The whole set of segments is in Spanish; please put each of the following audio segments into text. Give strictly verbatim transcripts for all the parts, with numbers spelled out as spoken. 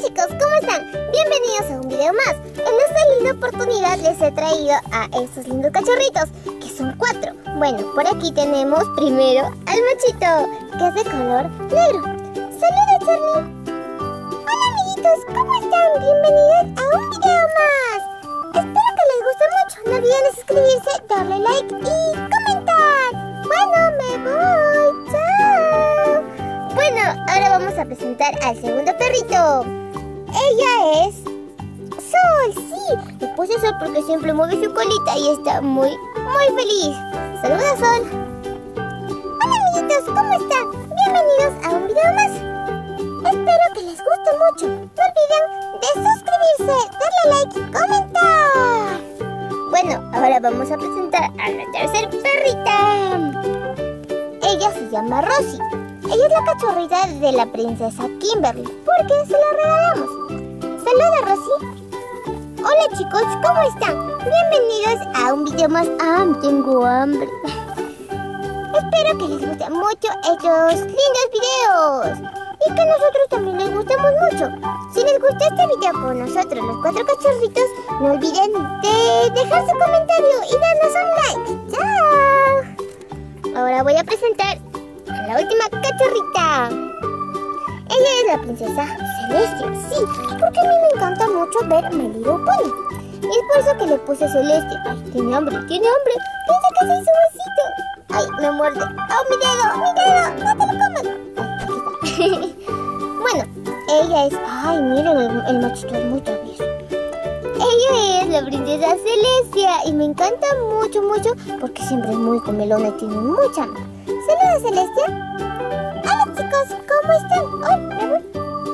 chicos, ¿cómo están? Bienvenidos a un video más. En esta linda oportunidad les he traído a estos lindos cachorritos, que son cuatro. Bueno, por aquí tenemos primero al machito, que es de color negro. ¡Saluda, Charlie! Hola amiguitos, ¿cómo están? Bienvenidos a un video más. Espero que les guste mucho. No olviden suscribirse, darle like y comentar. Bueno, me voy. ¡Chao! Bueno, ahora vamos a presentar al segundo perrito. Ella es Sol, sí. Le puse Sol porque siempre mueve su colita y está muy, muy feliz. Saluda, Sol. Hola amiguitos, ¿cómo están? Bienvenidos a un video más. Espero que les guste mucho. No olviden de suscribirse, darle like y comentar. Bueno, ahora vamos a presentar a la tercera perrita. Ella se llama Rosy. Ella es la cachorrita de la princesa Kimberly, porque se la regalamos. Saluda, Rosy. Hola chicos, ¿cómo están? Bienvenidos a un video más. Ah, tengo hambre. Espero que les gusten mucho estos lindos videos y que nosotros también les gustemos mucho. Si les gustó este video con nosotros, los cuatro cachorritos, no olviden de dejar su comentario y darnos un like. ¡Chao! Ahora voy a presentar a la última cachorrita. Ella es la princesa Celestia, sí, porque a mí me encanta mucho ver My Little Pony. Y es por eso que le puse Celestia. Ay, tiene hambre, tiene hambre. Piensa que soy su besito. Ay, me muerde. ¡Oh, mi dedo, mi dedo! ¡No te lo comas! Ay, aquí está. Bueno, ella es... Ay, miren, el, el machito es muy travieso. Ella es la princesa Celestia y me encanta mucho, mucho porque siempre es muy comelona y tiene mucha hambre. Saluda, Celestia. Hola chicos, ¿cómo están? Ay, me voy.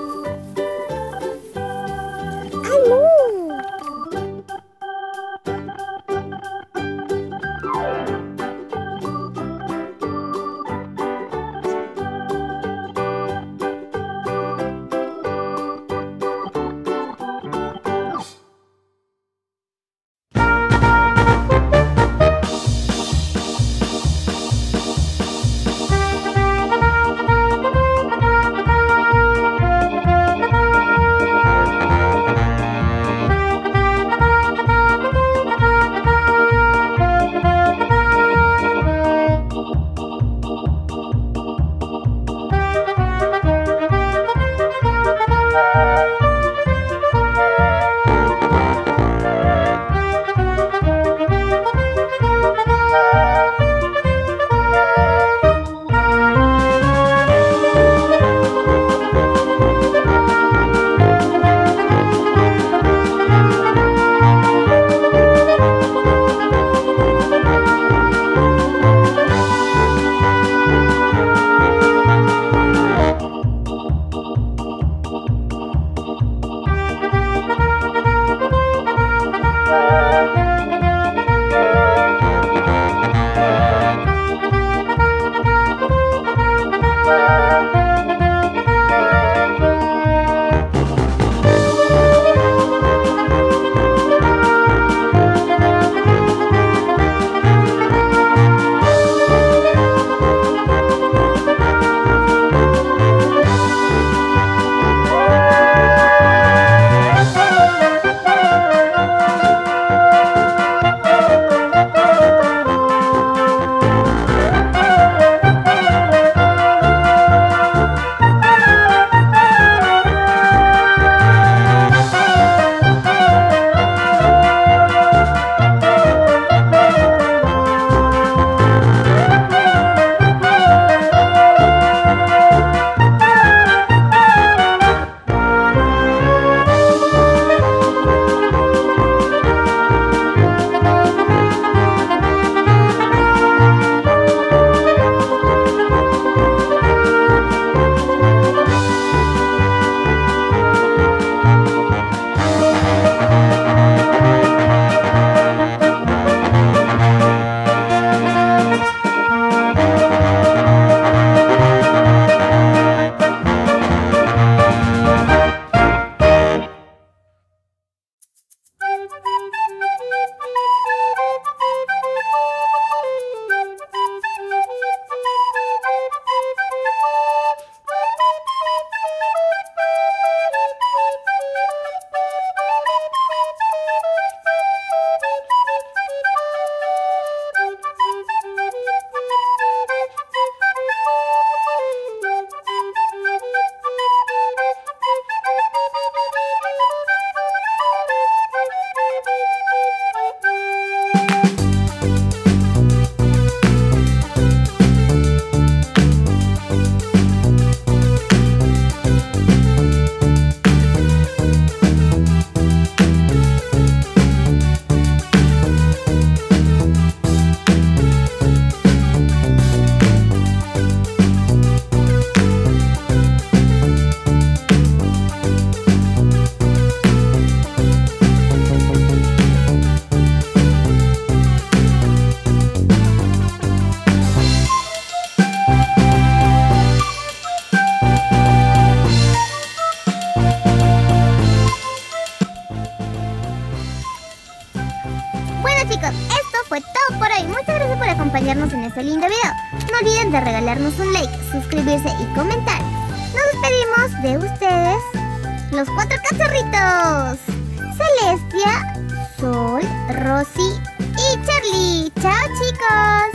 ¡Ay, no! chicos, esto fue todo por hoy. Muchas gracias por acompañarnos en este lindo video. No olviden de regalarnos un like, suscribirse y comentar. Nos despedimos de ustedes, los cuatro cachorritos: Celestia, Sol, Rosy y Charlie. ¡Chao, chicos!